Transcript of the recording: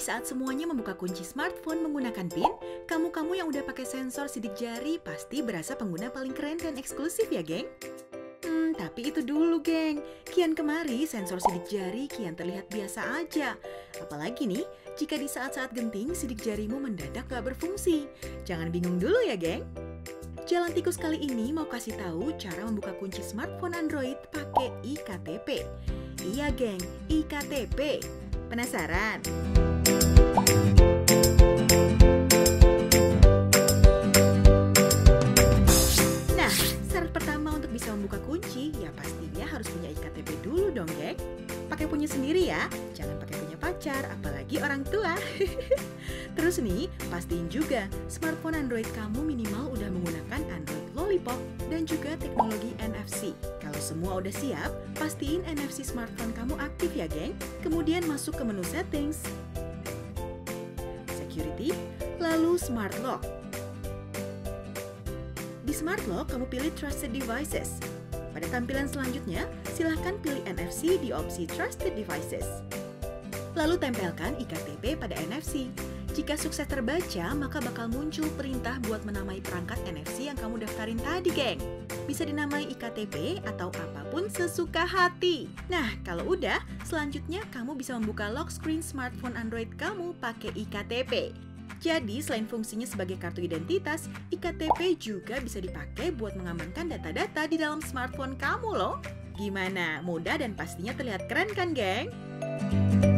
saat semuanya membuka kunci smartphone menggunakan PIN, kamu-kamu yang udah pakai sensor sidik jari pasti berasa pengguna paling keren dan eksklusif ya, geng? Tapi itu dulu, geng. Kian kemari, sensor sidik jari kian terlihat biasa aja. Apalagi nih, jika di saat-saat genting sidik jarimu mendadak gak berfungsi. Jangan bingung dulu ya, geng. Jalan Tikus kali ini mau kasih tahu cara membuka kunci smartphone Android pakai iKTP. Iya, geng, iKTP. Penasaran? Nah, syarat pertama untuk bisa membuka kunci, ya pastinya harus punya iKTP dulu dong, geng. Pakai punya sendiri ya, jangan pakai punya pacar, apalagi orang tua. Terus nih, pastiin juga smartphone Android kamu minimal udah menggunakan Android Lollipop dan juga teknologi NFC. Kalau semua udah siap, pastiin NFC smartphone kamu aktif ya, geng. Kemudian masuk ke menu settings, security, lalu smart lock. Di smart lock, kamu pilih trusted devices. Pada tampilan selanjutnya, silahkan pilih NFC di opsi trusted devices. Lalu tempelkan iKTP pada NFC. Jika sukses terbaca, maka bakal muncul perintah buat menamai perangkat NFC yang kamu daftarin tadi, geng. Bisa dinamai iKTP atau apapun sesuka hati. Nah, kalau udah, selanjutnya kamu bisa membuka lock screen smartphone Android kamu pakai iKTP. Jadi, selain fungsinya sebagai kartu identitas, iKTP juga bisa dipakai buat mengamankan data-data di dalam smartphone kamu loh. Gimana? Mudah dan pastinya terlihat keren kan, geng?